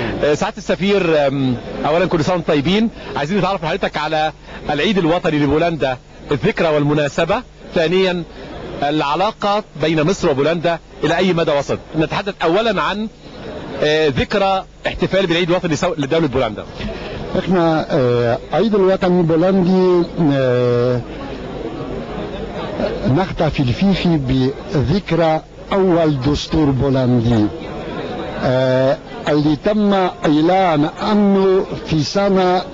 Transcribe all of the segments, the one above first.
سعادة السفير، اولا كل سنة وانتم طيبين. عايزين نتعرف حضرتك على العيد الوطني لبولندا، الذكرى والمناسبة. ثانيا العلاقة بين مصر وبولندا الى اي مدى وصلت. نتحدث اولا عن ذكرى احتفال بالعيد الوطني لدولة بولندا. احنا عيد الوطني البولندي نحتفل فيه بذكرى اول دستور بولندي اللي تم اعلان عنه في سنة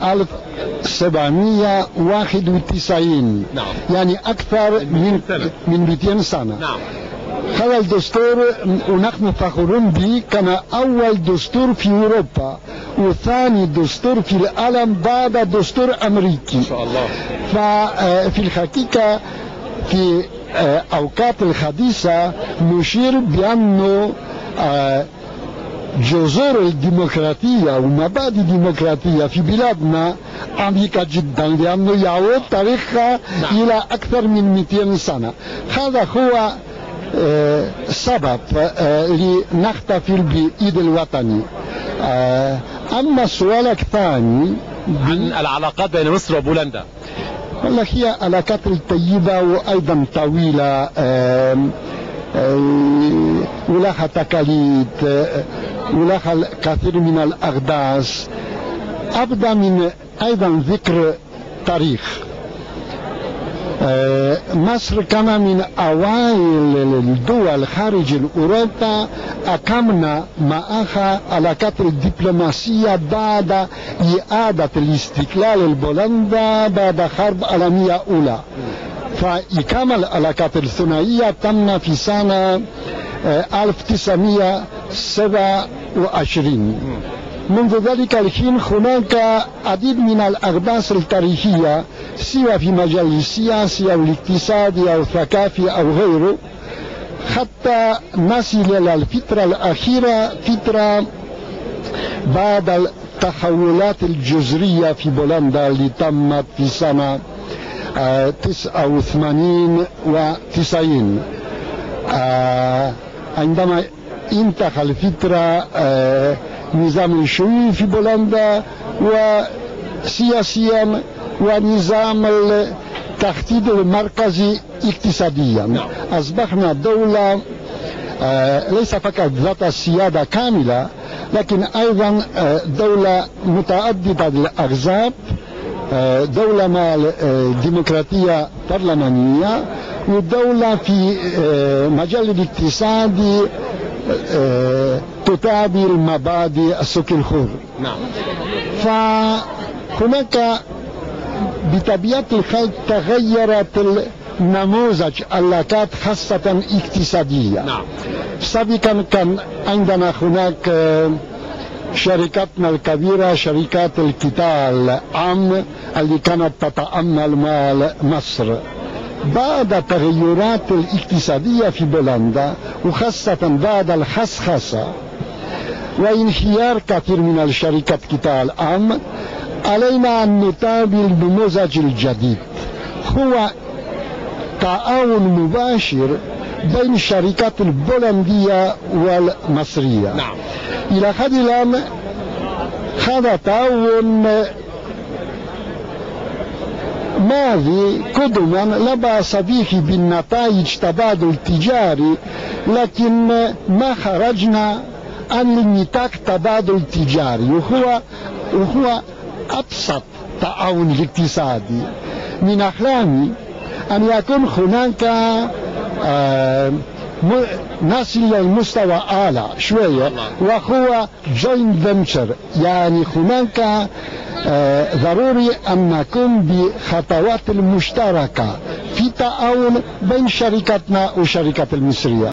1791. نعم. يعني اكثر من 200 سنة. نعم. هذا الدستور ونحن فخورون به، كان اول دستور في اوروبا وثاني دستور في العالم بعد دستور امريكي. ما شاء الله. ففي الحقيقة في اوقات الحديثة نشير بانه جذور الديمقراطية ومبادئ الديمقراطية في بلادنا عميقة جدا، لأنه يعود تاريخها إلى أكثر من 200 سنة. هذا هو سبب لنحتفل بعيد الوطني. أما السؤال الثاني عن العلاقات بين مصر وبولندا. والله هي علاقات طيبة وأيضا طويلة، ولها تقاليد ولها الكثير من الأحداث. أبدأ من أيضا ذكر تاريخ. مصر كان من أوائل الدول خارج أوروبا أقمنا معها علاقات الدبلوماسية بعد إعادة الاستقلال البولندا بعد الحرب العالمية الأولى. فإقامة العلاقات الثنائية تم في سنة 1927. منذ ذلك الحين هناك عديد من الأحداث التاريخية، سواء في مجال السياسي أو الاقتصادي أو الثقافي أو غيره، حتى نصل إلى الفترة الأخيرة، فترة بعد التحولات الجذرية في بولندا اللي تمت في سنة 89 و90. عندما انتهى الفترة نظام الشيوعي في بولندا وسياسيا ونظام التخطيط المركزي اقتصاديا، أصبحنا دولة ليس فقط ذات السيادة كاملة، لكن أيضا دولة متعددة الأحزاب، دولة مع الديمقراطية برلمانية، ودولة في مجال الاقتصادي تتابع المبادئ السوق الحر. نعم. فهناك بطبيعة الحال تغيرت النموذج العلاقات خاصة اقتصادية. نعم. سابقا كان عندنا هناك شركاتنا الكبيرة، شركات القطاع العام اللي كانت تتعامل مع مصر. بعد التغيرات الاقتصادية في بولندا وخاصة بعد الخصخصة وانهيار كثير من الشركات القطاع العام، علينا أن نتابع النموذج الجديد، هو تعاون مباشر بين الشركات البولندية والمصرية. نعم. إلى حد الآن هذا تعاون ماضي قدما لا بأس به بالنتائج تبادل تجاري، لكن ما خرجنا عن نطاق تبادل تجاري، وهو أبسط تعاون اقتصادي. من أحلامي أن يكون هناك نصل إلى المستوى أعلى شوية، وهو joint venture. يعني هناك ضروري أن نقوم بخطوات المشتركة في تعاون بين شركاتنا والشركات المصرية.